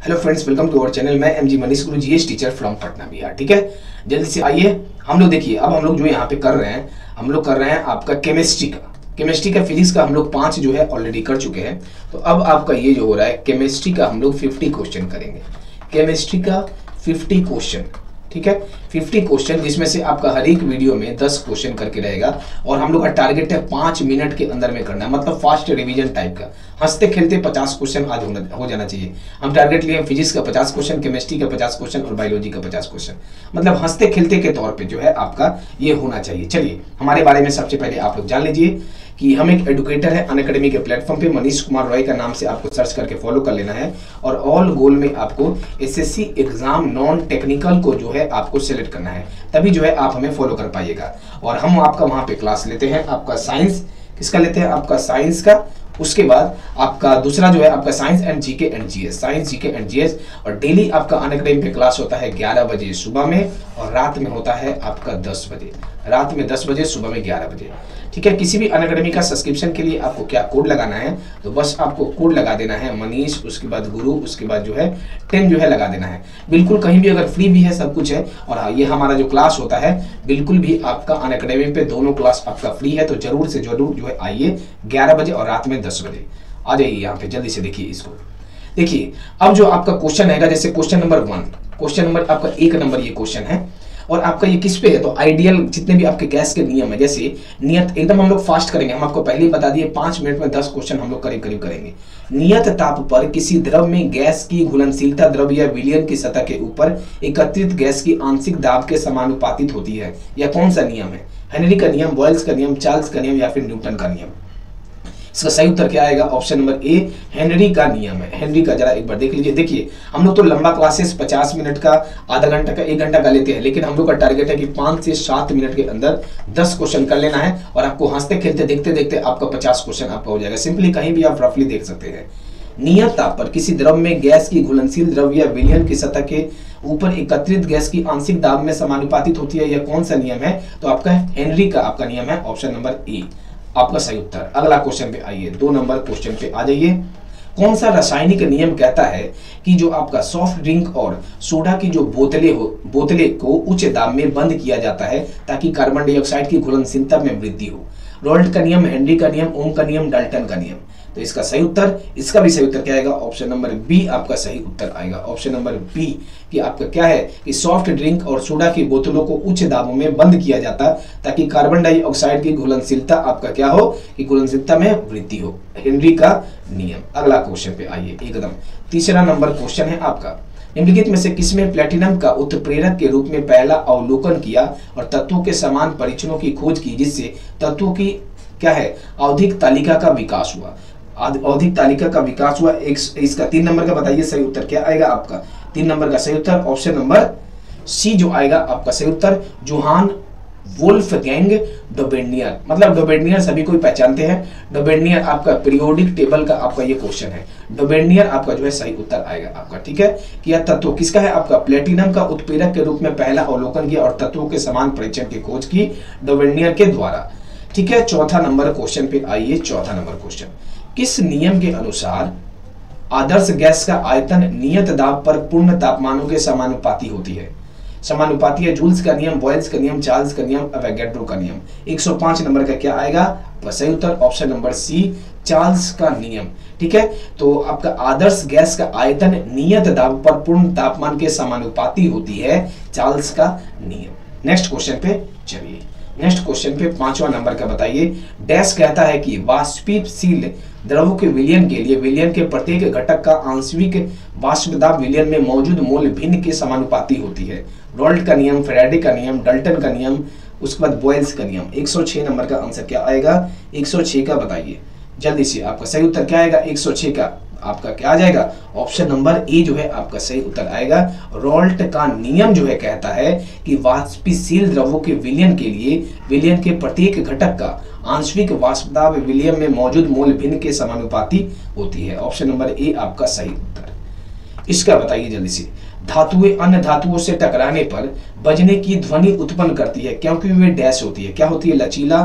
Hello friends, welcome to our channel. मैं MG Manish Guru, GS teacher from Patna Bihar. ठीक है, जल्दी से आइए हम लोग देखिए। अब हम लोग जो यहाँ पे कर रहे हैं, हम लोग कर रहे हैं आपका केमिस्ट्री का फिजिक्स का हम लोग 5 जो है ऑलरेडी कर चुके हैं। तो अब आपका ये जो हो रहा है केमिस्ट्री का हम लोग 50 क्वेश्चन करेंगे। केमिस्ट्री का 50 क्वेश्चन, ठीक है, 50 क्वेश्चन, जिसमें से आपका हर एक वीडियो में 10 क्वेश्चन करके रहेगा। और हम लोग का टारगेट है 5 मिनट के अंदर में करना है, मतलब फास्ट रिवीजन टाइप का। हंसते खेलते 50 क्वेश्चन आज हो जाना चाहिए। हम टारगेट लिए फिजिक्स का 50 क्वेश्चन, केमिस्ट्री का 50 क्वेश्चन और बायोलॉजी का 50 क्वेश्चन, मतलब हंसते खेलते के तौर पे जो है आपका ये होना चाहिए। चलिए हमारे बारे में सबसे पहले आप लोग जान लीजिए कि हम एक एडुकेटर है। अनअकैडमी के प्लेटफॉर्म पे मनीष कुमार रॉय का नाम से आपको सर्च करके फॉलो कर लेना है। और ऑल गोल में आपको एसएससी एग्जाम नॉन टेक्निकल को जो है आपको सिलेक्ट करना है, तभी जो है आप हमें फॉलो कर पाइएगा। और हम आपका वहां पे क्लास लेते हैं, आपका साइंस किसका लेते हैं, आपका साइंस का। उसके बाद आपका दूसरा जो है आपका science and GK and GS, science GK and GS. और डेली आपका अनअकैडमी पे क्लास होता है 11 बजे सुबह में, और रात में होता है आपका 10 बजे, रात में 10 बजे, सुबह में 11 बजे। ठीक है, किसी भी अनअकैडमी का सब्सक्रिप्शन के लिए आपको क्या कोड लगाना है, तो बस आपको कोड लगा देना है मनीष, उसके बाद गुरु, उसके बाद जो है 10 जो है लगा देना है। बिल्कुल कहीं भी अगर फ्री भी है, सब कुछ है। और हाँ, ये हमारा जो क्लास होता है बिल्कुल भी आपका अनअकैडमी पे दोनों क्लास आपका फ्री है। तो जरूर से जरूर जो है आइए 11 बजे और रात में 10 बजे आ जाइए यहाँ पे। जल्दी से देखिए इसको। देखिए अब जो आपका क्वेश्चन है, जैसे क्वेश्चन नंबर 1, क्वेश्चन नंबर आपका 1 नंबर ये क्वेश्चन है। और आपका ये किस पे है, तो आइडियल जितने भी आपके गैस के नियम है, जैसे नियत, एकदम हम लोग फास्ट करेंगे। हम आपको पहले ही बता दिए 5 मिनट में 10 क्वेश्चन हम लोग करीब करीब करेंगे। नियत ताप पर किसी द्रव में गैस की घुलनशीलता द्रव या विलयन की सतह के ऊपर एकत्रित गैस की आंशिक दाब के समानुपातित होती है। यह कौन सा नियम है? हेनरी का नियम, बॉयल्स का नियम, चार्ल्स का नियम या फिर न्यूटन का नियम? इसका सही उत्तर क्या आएगा? ऑप्शन नंबर ए, हेनरी का नियम है। हेनरी का जरा एक बार देख लीजिए। देखिए हम लोग तो लंबा क्लासेस 50 मिनट का, आधा घंटा का, 1 घंटा का लेते हैं, लेकिन हम लोग का टारगेट है कि 5 से 7 मिनट के अंदर 10 क्वेश्चन कर लेना है। और आपको हंसते खेलते देखते देखते आपका 50 क्वेश्चन आपका हो जाएगा। सिंपली कहीं भी आप रफली देख सकते हैं। नियत ताप पर किसी द्रव में गैस की घुलनशील द्रव या विलयन की सतह के ऊपर एकत्रित गैस की आंशिक दाब में समानुपातित होती है। यह कौन सा नियम है? तो आपका हेनरी का आपका नियम है। ऑप्शन नंबर ए आपका सही उत्तर। अगला क्वेश्चन पे आइए, 2 नंबर क्वेश्चन पे आ जाइए। कौन सा रासायनिक नियम कहता है कि जो आपका सॉफ्ट ड्रिंक और सोडा की जो बोतले को उच्च दाब में बंद किया जाता है ताकि कार्बन डाइऑक्साइड की घुलनशीलता में वृद्धि हो? रॉल्ट का नियम, हेनरी का नियम, ओम का नियम, डाल्टन का नियम? तो इसका सही उत्तर, इसका भी सही उत्तर क्या आएगा? ऑप्शन नंबर बी आपका सही उत्तर आएगा। ऑप्शन नंबर बी कि आपका क्या है कि सॉफ्ट ड्रिंक और सोडा की बोतलों को उच्च दाबों में बंद किया जाता ताकि कार्बन डाइऑक्साइड की घुलनशीलता आपका क्या हो, कि घुलनशीलता में वृद्धि हो। हेनरी का नियम। अगला क्वेश्चन पे आइए, एकदम 3रा नंबर क्वेश्चन है आपका। निम्नलिखित में से किसमें प्लेटिनम का उत्प्रेरक के रूप में पहला अवलोकन किया और तत्वों के समान परीक्षणों की खोज की, जिससे तत्वों की क्या है आवधिक तालिका का विकास हुआ? औद्योगिक तालिका का विकास हुआ। इसका 3 नंबर का बताइए सही उत्तर क्या आएगा आपका? 3 नंबर का सही उत्तर ऑप्शन नंबर सी जो आएगा आपका सही उत्तर, जोहान वोल्फगैंग डोबेनियर। मतलब डोबेनियर सभी कोई पहचानते हैं। डोबेनियर आपका पीरियोडिक टेबल का आपका ये क्वेश्चन है। डोबेनियर आपका जो है सही उत्तर आएगा आपका। ठीक है, कि यह तत्व किसका है? आपका प्लेटिनम का उत्प्रेरक के रूप में पहला अवलोकन किया और तत्वों के समान परीक्षण की खोज की डोबेनियर के द्वारा। ठीक है, 4था नंबर क्वेश्चन पे आइए। 4था नंबर क्वेश्चन, किस नियम के अनुसार आदर्श गैस का आयतन नियत दाब पर पूर्ण तापमानों के समानुपाती होती है? समानुपाती है जूल्स का नियम, बॉयल्स का नियम, चार्ल्स का नियम, एवोगैड्रो का नियम? 105 नंबर का क्या आएगा? सही उत्तर ऑप्शन नंबर सी, चार्ल्स का नियम। ठीक है, तो आपका आदर्श गैस का आयतन नियत दाब पर पूर्ण तापमान के समानुपाती होती है, चार्ल्स का नियम। नेक्स्ट क्वेश्चन पे चलिए। नेक्स्ट क्वेश्चन पे 5वां नंबर का बताइए। डैश कहता है कि वाष्पशील द्रवों के विलयन के लिए विलयन के प्रत्येक घटक का आंशिक वाष्प दाब विलयन में मौजूद मूल्य भिन्न के समानुपाती होती है? रॉल्ट का नियम, फैराडे का नियम, डाल्टन का नियम, उसके बाद बॉयल्स का नियम? 106 नंबर का आंसर क्या आएगा? 106 का बताइए जल्दी से। आपका सही उत्तर क्या आएगा? 106 का आपका क्या आ जाएगा? ऑप्शन नंबर ए जो है आपका सही उत्तर आएगा। रॉल्ट का नियम जो है कहता है कि वाष्पशील द्रवों के विलयन के लिए विलयन के प्रत्येक घटक का आंशिक वाष्प दाब विलयन में मौजूद मूल्य भिन्न के समानुपाती होती है। ऑप्शन नंबर ए आपका सही उत्तर। इसका बताइए जल्दी से। धातुएं अन्य धातुओं से टकराने पर बजने की ध्वनि उत्पन्न करती है क्योंकि वे डैश होती है। क्या होती है? लचीला,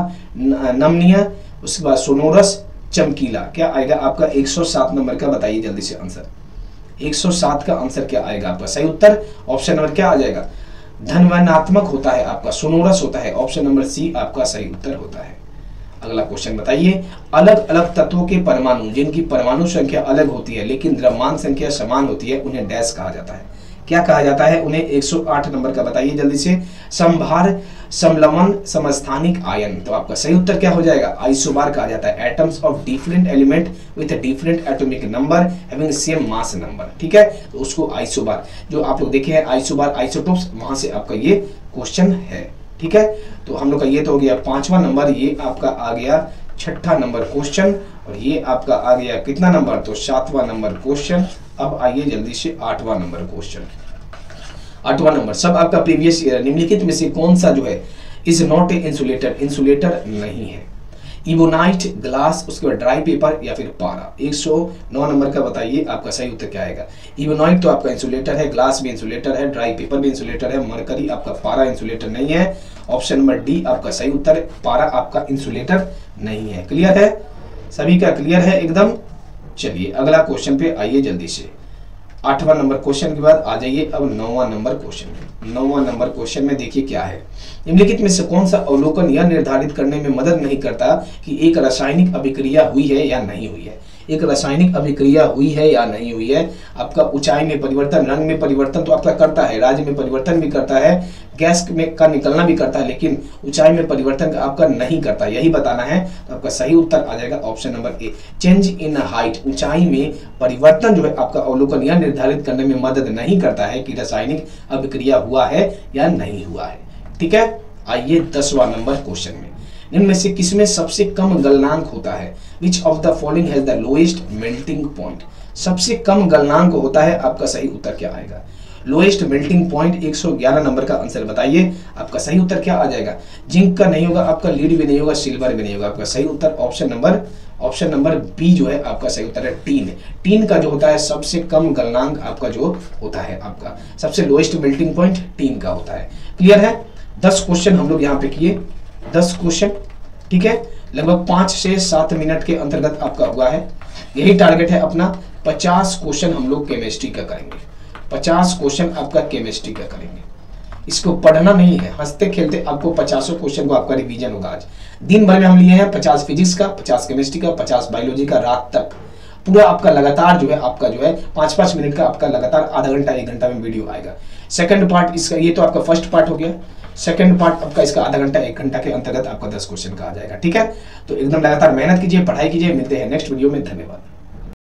नमनीय, उसके बाद सोनोरस, चमकीला। क्या आएगा आपका? 107 नंबर का बताइए जल्दी से आंसर। 107 का आंसर क्या आएगा आपका सही उत्तर ऑप्शन नंबर क्या आ जाएगा, धनात्मक होता है आपका, सोनोरस होता है, ऑप्शन नंबर सी आपका सही उत्तर होता है। अगला क्वेश्चन बताइए, अलग अलग तत्वों के परमाणु जिनकी परमाणु संख्या अलग होती है लेकिन द्रव्यमान संख्या समान होती है उन्हें डैश कहा जाता है, क्या कहा जाता है उन्हें? 108 नंबर का बताइए जल्दी से। समभार, समलमन, समस्थानिक आयन, तो आपका सही उत्तर क्या हो जाएगा, आइसोबार कहा जाता है। Atoms of different element with different atomic number having same mass number, ठीक है, तो उसको आइसोबार, जो आप लोग देखे हैं आइसोबार आइसोटोप्स, वहां से आपका ये क्वेश्चन है, ठीक है। तो हम लोग का ये तो हो गया 5वां नंबर, ये आपका आ गया 6ठा नंबर क्वेश्चन, और ये आपका आ गया कितना नंबर, तो 7वां नंबर क्वेश्चन। अब आइए जल्दी से 8वां नंबर क्वेश्चन। 8वां नंबर, सब आपका प्रीवियस ईयर, निम्नलिखित में से कौन सा जो है is not a insulator, insulator नहीं है? इबोनाइट, ग्लास, उसके बाद ड्राई पेपर या फिर पारा। 109 नंबर का बताइए आपका सही उत्तर क्या आएगा। इबोनाइट तो आपका इंसुलेटर है, ग्लास भी इंसुलेटर है, ड्राई पेपर भी इंसुलेटर है, मरकरी आपका पारा इंसुलेटर नहीं है, ऑप्शन नंबर डी आपका सही उत्तर है, पारा आपका इंसुलेटर नहीं है। क्लियर है, सभी का क्लियर है एकदम। चलिए अगला क्वेश्चन पे आइए जल्दी से। 8वां नंबर क्वेश्चन के बाद आ जाइए अब 9वां नंबर क्वेश्चन। 9वां नंबर क्वेश्चन में देखिए क्या है, निम्नलिखित में से कौन सा अवलोकन यह निर्धारित करने में मदद नहीं करता कि एक रासायनिक अभिक्रिया हुई है या नहीं हुई है? एक रासायनिक अभिक्रिया हुई है या नहीं हुई है? आपका ऊंचाई में परिवर्तन, रंग में परिवर्तन तो आपका करता है, राज्य में परिवर्तन भी करता है, गैस में का निकलना भी करता है, लेकिन ऊंचाई में परिवर्तन का आपका नहीं करता, यही बताना है। तो आपका सही उत्तर आ जाएगा option number A, change in height, ऊंचाई में परिवर्तन जो है आपका अवलोकन यह निर्धारित करने में मदद नहीं करता है कि रासायनिक अभिक्रिया हुआ है या नहीं हुआ है, ठीक है। आइए 10वां नंबर क्वेश्चन में, इनमें से किसमें सबसे कम गलनांक होता है? Which of the following has the lowest melting point, सबसे कम गलनांक होता है, आपका सही उत्तर क्या आएगा? लोएस्ट मेल्टिंग पॉइंट 111 नंबर का आंसर बताइए, आपका सही उत्तर क्या आ जाएगा? जिंक का नहीं होगा, आपका लीड भी नहीं होगा, सिल्वर भी नहीं होगा, आपका सही उत्तर ऑप्शन नंबर बी जो है आपका सही उत्तर है, टीन। टीन का जो होता है सबसे कम गलनांक आपका जो होता है, आपका सबसे लोएस्ट मेल्टिंग पॉइंट टीन का होता है। क्लियर है, 10 क्वेश्चन हम लोग यहाँ पे किए, 10 क्वेश्चन, ठीक है, लगभग 5 से 7 मिनट के अंतर्गत आपका हुआ है। यही टारगेट है अपना, 50 क्वेश्चन हम लोग केमिस्ट्री का करेंगे, 50 क्वेश्चन आपका केमिस्ट्री का करेंगे। इसको पढ़ना नहीं है, हंसते खेलते आपको 50 क्वेश्चन को आपका रिवीजन होगा। आज दिन भर में हम लिए हैं 50 फिजिक्स का, 50 केमिस्ट्री का, 50 बायोलॉजी का, रात तक पूरा आपका लगातार जो है आपका जो है 5-5 मिनट का आपका लगातार आधा घंटा 1 घंटा में वीडियो आएगा। सेकंड पार्ट इसका, ये तो आपका फर्स्ट पार्ट हो गया, सेकंड पार्ट आपका इसका आधा घंटा 1 घंटा के अंतर्गत आपका 10 क्वेश्चन का आ जाएगा, ठीक है। तो एकदम लगातार मेहनत कीजिए, पढ़ाई कीजिए, मिलते हैं नेक्स्ट वीडियो में, धन्यवाद।